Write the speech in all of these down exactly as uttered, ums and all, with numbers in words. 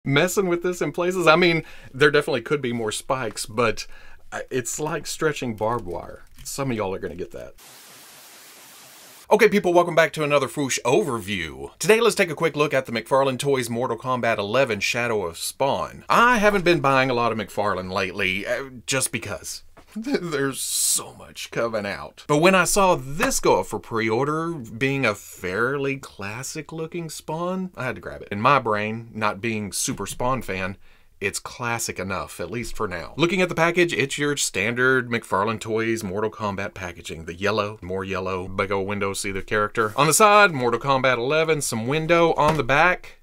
messing with this in places. I mean, there definitely could be more spikes, but it's like stretching barbed wire. Some of y'all are gonna get that. Okay people, welcome back to another Fwoosh overview. Today let's take a quick look at the Mcfarlane Toys Mortal Kombat eleven Shadow of Spawn. I haven't been buying a lot of Mcfarlane lately, uh, just because. There's so much coming out. But when I saw this go up for pre-order, being a fairly classic looking Spawn, I had to grab it. In my brain, not being super Spawn fan, it's classic enough, at least for now. Looking at the package, it's your standard Mcfarlane Toys Mortal Kombat packaging. The yellow, more yellow, big old window, see the character. On the side, Mortal Kombat eleven, some window. On the back,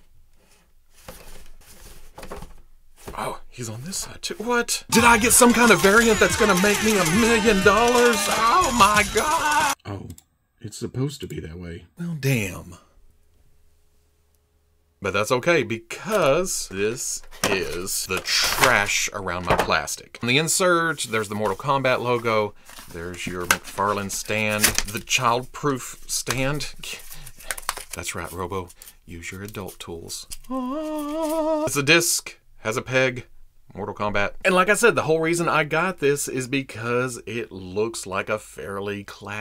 oh, he's on this side too. What? Did I get some kind of variant that's gonna make me a million dollars? Oh my god! Oh, it's supposed to be that way. Well, damn. But that's okay, because this is the trash around my plastic. On the insert, there's the Mortal Kombat logo. There's your Mcfarlane stand. The child-proof stand. That's right, Robo. Use your adult tools. It's a disc, has a peg. Mortal Kombat. And like I said, the whole reason I got this is because it looks like a fairly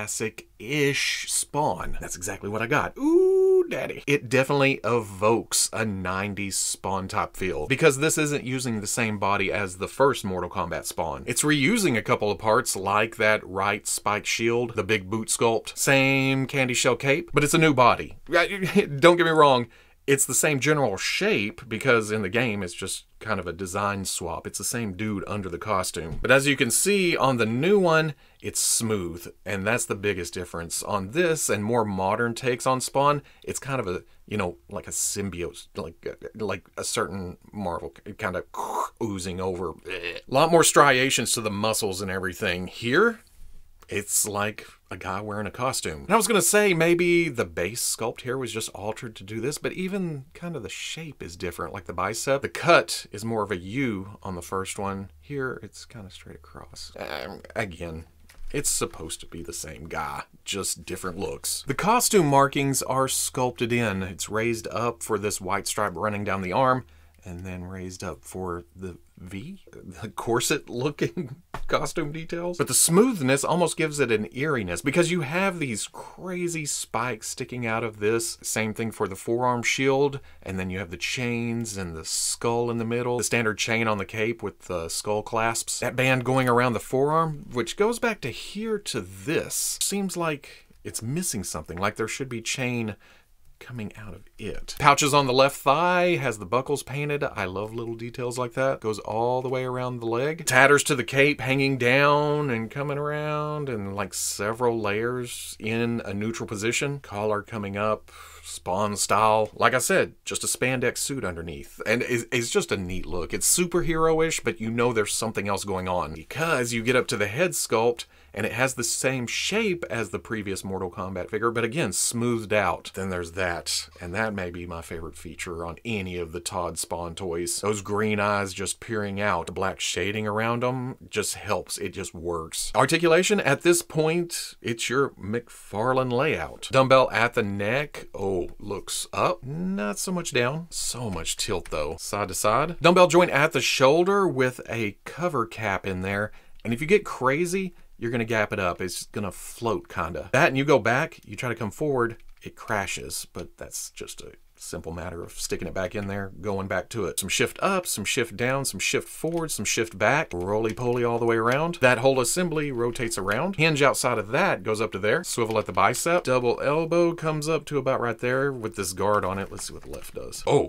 classic-ish Spawn. That's exactly what I got. Ooh, daddy. It definitely evokes a nineties Spawn type feel, because this isn't using the same body as the first Mortal Kombat Spawn. It's reusing a couple of parts like that right spike shield, the big boot sculpt, same candy shell cape, but it's a new body. Don't get me wrong. It's the same general shape, because in the game it's just kind of a design swap. It's the same dude under the costume. But as you can see on the new one, it's smooth, and that's the biggest difference. On this and more modern takes on Spawn, it's kind of a, you know, like a symbiote, like, like a certain Marvel kind of oozing over. A lot more striations to the muscles and everything. Here, it's like a guy wearing a costume. And I was gonna say maybe the base sculpt here was just altered to do this, but even kind of the shape is different, like the bicep. The cut is more of a U on the first one. Here, it's kind of straight across. Um, again, it's supposed to be the same guy, just different looks. The costume markings are sculpted in. It's raised up for this white stripe running down the arm, and then raised up for the V, the corset looking costume details. But the smoothness almost gives it an eeriness, because you have these crazy spikes sticking out of this. Same thing for the forearm shield, and then you have the chains and the skull in the middle. The standard chain on the cape with the skull clasps. That band going around the forearm, which goes back to here to this. Seems like it's missing something, like there should be chain coming out of it. Pouches on the left thigh, has the buckles painted. I love little details like that. Goes all the way around the leg. Tatters to the cape hanging down and coming around, and like several layers in a neutral position. Collar coming up, Spawn style. Like I said, just a spandex suit underneath. And it's, it's just a neat look. It's superhero-ish, but you know there's something else going on, because you get up to the head sculpt and it has the same shape as the previous Mortal Kombat figure, but again, smoothed out. Then there's that, and that may be my favorite feature on any of the Todd Spawn toys. Those green eyes just peering out, the black shading around them just helps, it just works. Articulation, at this point, it's your Mcfarlane layout. Dumbbell at the neck, oh, looks up, not so much down. So much tilt though, side to side. Dumbbell joint at the shoulder with a cover cap in there, and if you get crazy, you're gonna gap it up. It's gonna float kinda. That, and you go back, you try to come forward, it crashes, but that's just a simple matter of sticking it back in there, going back to it. Some shift up, some shift down, some shift forward, some shift back, roly-poly all the way around. That whole assembly rotates around. Hinge outside of that goes up to there. Swivel at the bicep. Double elbow comes up to about right there with this guard on it. Let's see what the left does. Oh.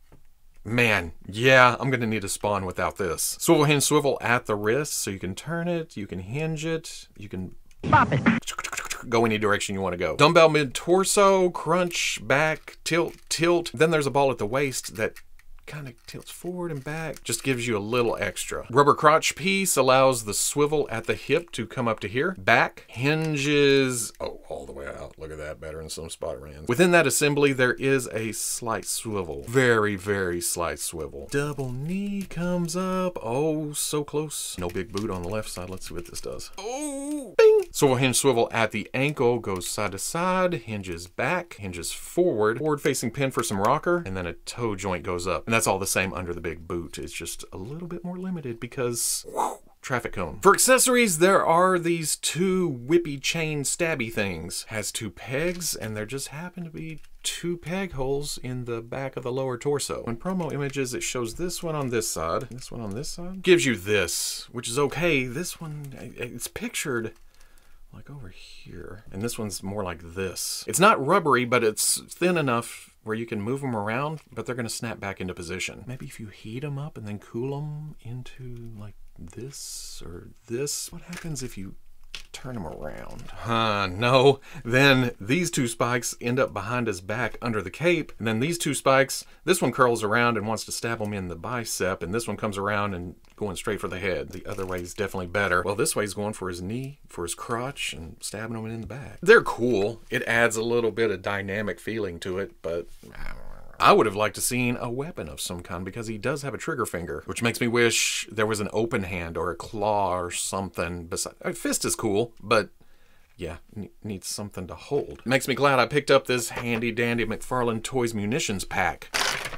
Man, yeah, I'm gonna need a Spawn without this. Swivel hinge swivel at the wrist, so you can turn it, you can hinge it, you can pop it. Go any direction you want to go. Dumbbell mid-torso, crunch, back, tilt, tilt. Then there's a ball at the waist that kind of tilts forward and back, just gives you a little extra. Rubber crotch piece allows the swivel at the hip to come up to here. Back hinges, oh, all the way out. Look at that, better in some Spider-Mans. Within that assembly, there is a slight swivel. Very, very slight swivel. Double knee comes up, oh, so close. No big boot on the left side. Let's see what this does. Oh, bing! Swivel hinge swivel at the ankle, goes side to side, hinges back, hinges forward, forward facing pin for some rocker, and then a toe joint goes up. And that's all the same under the big boot. It's just a little bit more limited because whew, traffic cone. For accessories, there are these two whippy chain stabby things. Has two pegs, and there just happen to be two peg holes in the back of the lower torso. In promo images, it shows this one on this side, this one on this side. Gives you this, which is okay. This one, it's pictured like over here, and this one's more like this. It's not rubbery, but it's thin enough where you can move them around, but they're gonna snap back into position. Maybe if you heat them up and then cool them into like this or this. What happens if you turn them around? Huh, no. Then these two spikes end up behind his back under the cape, and then these two spikes, this one curls around and wants to stab him in the bicep, and this one comes around and going straight for the head. The other way is definitely better. Well, this way he's going for his knee, for his crotch, and stabbing him in the back. They're cool. It adds a little bit of dynamic feeling to it, but I would have liked to seen a weapon of some kind because he does have a trigger finger, which makes me wish there was an open hand or a claw or something. Besides, a fist is cool, but yeah, needs something to hold. Makes me glad I picked up this handy dandy Mcfarlane Toys Munitions pack.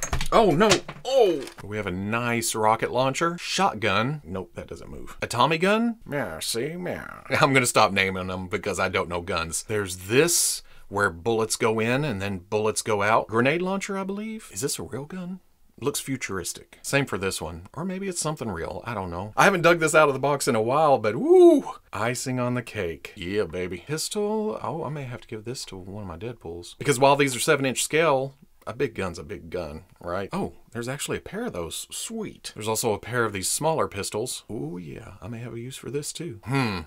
Oh no, oh! We have a nice rocket launcher, shotgun. Nope, that doesn't move. A Tommy gun? Yeah, see, yeah. I'm gonna stop naming them because I don't know guns. There's this, where bullets go in and then bullets go out. Grenade launcher, I believe. Is this a real gun? Looks futuristic. Same for this one. Or maybe it's something real. I don't know. I haven't dug this out of the box in a while, but woo! Icing on the cake. Yeah, baby. Pistol. Oh, I may have to give this to one of my Deadpools. Because while these are seven inch scale, a big gun's a big gun, right? Oh, there's actually a pair of those. Sweet. There's also a pair of these smaller pistols. Oh yeah, I may have a use for this too. Hmm.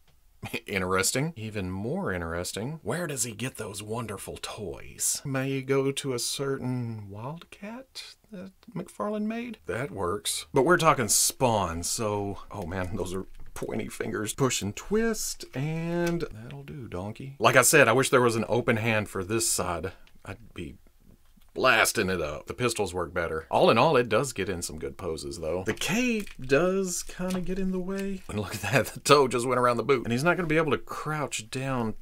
Interesting. Even more interesting. Where does he get those wonderful toys? May go to a certain Wildcat that Mcfarlane made? That works. But we're talking Spawn, so... Oh man, those are pointy fingers. Push and twist, and that'll do, donkey. Like I said, I wish there was an open hand for this side. I'd be blasting it up. The pistols work better. All in all, it does get in some good poses, though. The cape does kind of get in the way. And look at that, the toe just went around the boot. And he's not going to be able to crouch down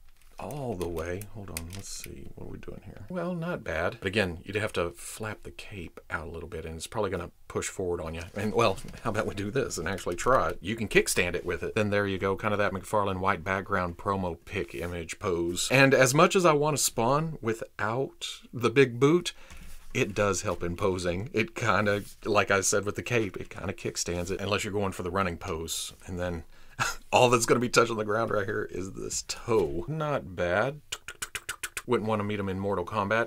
all the way. Hold on, let's see. What are we doing here? Well, not bad. But again, you'd have to flap the cape out a little bit, and it's probably going to push forward on you. And, well, how about we do this and actually try it? You can kickstand it with it. Then there you go, kind of that Mcfarlane white background promo pic image pose. And as much as I want to Spawn without the big boot, it does help in posing. It kind of, like I said with the cape, it kind of kickstands it, unless you're going for the running pose. And then all that's going to be touching the ground right here is this toe. Not bad. Wouldn't want to meet him in Mortal Kombat.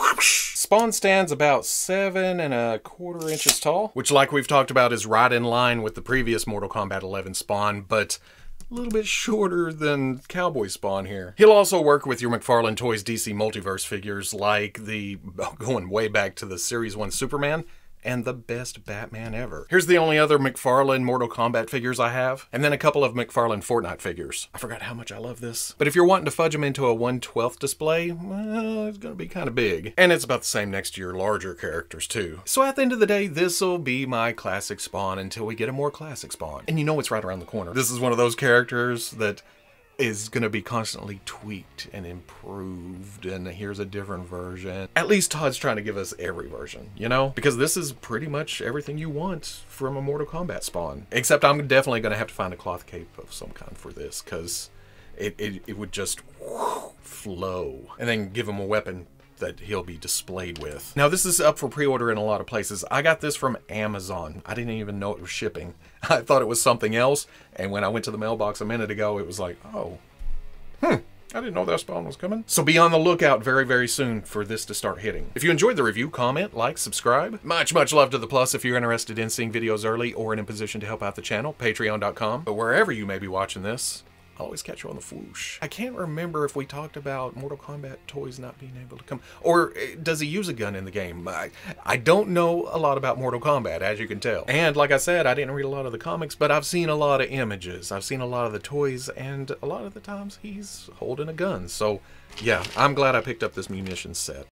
Spawn stands about seven and a quarter inches tall, which, like we've talked about, is right in line with the previous Mortal Kombat eleven Spawn, but a little bit shorter than Cowboy Spawn here. He'll also work with your Mcfarlane Toys D C Multiverse figures, like the, going way back to the Series one Superman, and the best Batman ever. Here's the only other Mcfarlane Mortal Kombat figures I have, and then a couple of Mcfarlane Fortnite figures. I forgot how much I love this. But if you're wanting to fudge them into a one twelfth display, well, it's gonna be kind of big. And it's about the same next to your larger characters too. So at the end of the day, this'll be my classic Spawn until we get a more classic Spawn. And you know it's right around the corner. This is one of those characters that is going to be constantly tweaked and improved, and here's a different version. At least Todd's trying to give us every version, you know? Because this is pretty much everything you want from a Mortal Kombat Spawn. Except I'm definitely going to have to find a cloth cape of some kind for this, because it, it, it would just whoosh, flow. And then give him a weapon that he'll be displayed with. Now this is up for pre-order in a lot of places. I got this from Amazon. I didn't even know it was shipping. I thought it was something else, and when I went to the mailbox a minute ago, it was like, oh, hmm, I didn't know that Spawn was coming. So be on the lookout very, very soon for this to start hitting. If you enjoyed the review, comment, like, subscribe. Much, much love to the plus if you're interested in seeing videos early or in a position to help out the channel, patreon dot com. But wherever you may be watching this, I'll always catch you on the Fwoosh. I can't remember if we talked about Mortal Kombat toys not being able to come, or does he use a gun in the game? I, I don't know a lot about Mortal Kombat, as you can tell. And like I said, I didn't read a lot of the comics, but I've seen a lot of images. I've seen a lot of the toys, and a lot of the times he's holding a gun. So yeah, I'm glad I picked up this munitions set.